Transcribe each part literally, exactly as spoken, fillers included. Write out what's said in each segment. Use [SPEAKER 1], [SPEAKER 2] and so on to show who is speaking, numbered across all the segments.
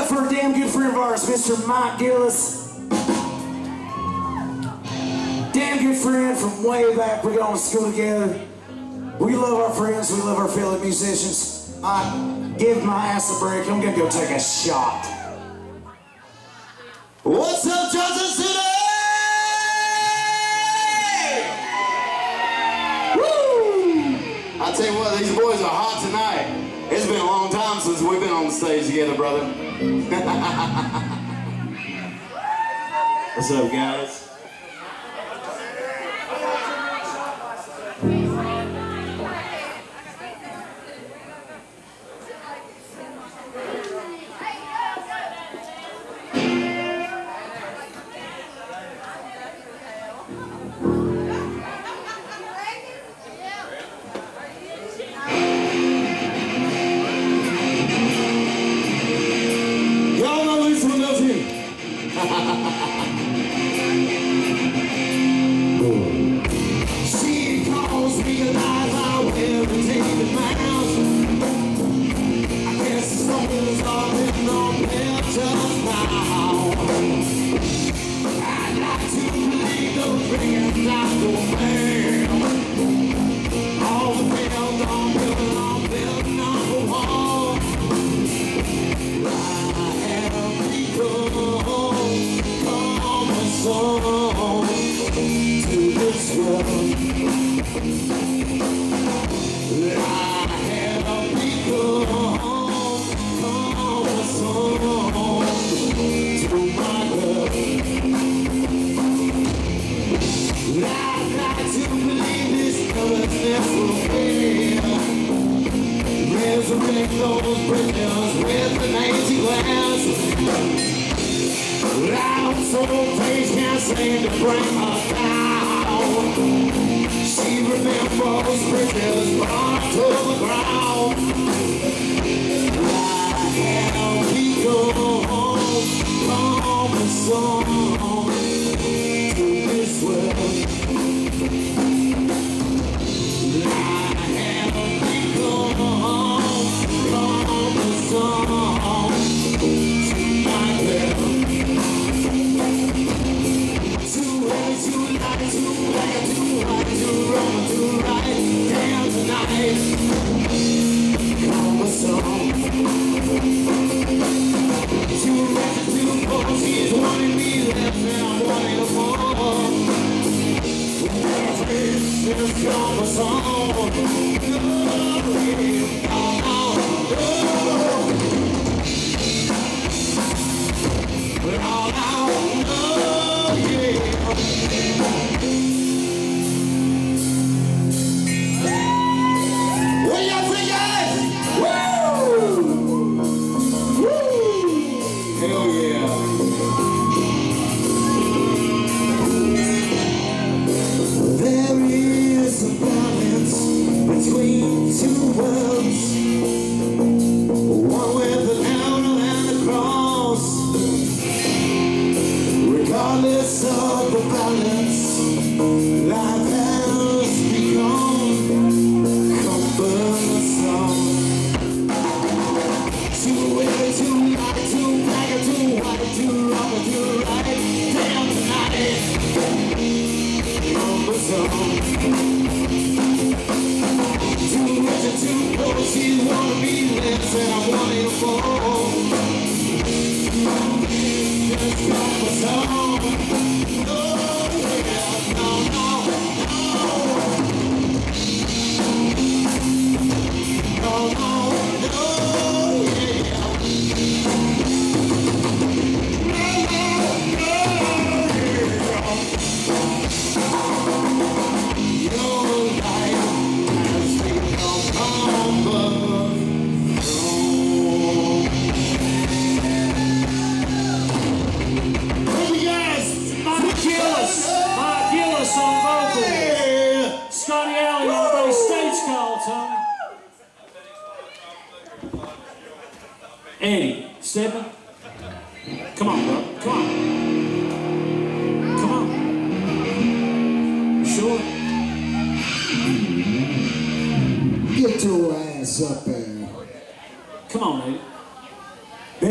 [SPEAKER 1] for a damn good friend of ours, Mister Mike Gillis. Damn good friend from way back. We got to school together. We love our friends. We love our fellow musicians. Mike, give my ass a break. I'm gonna go take a shot.
[SPEAKER 2] What's up, Johnson City? Woo! I tell you what, these boys are hot tonight. It's been a long time since we've been on the stage together, brother. What's up, guys?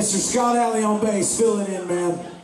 [SPEAKER 1] Mister Scott Alley on bass, filling in, man.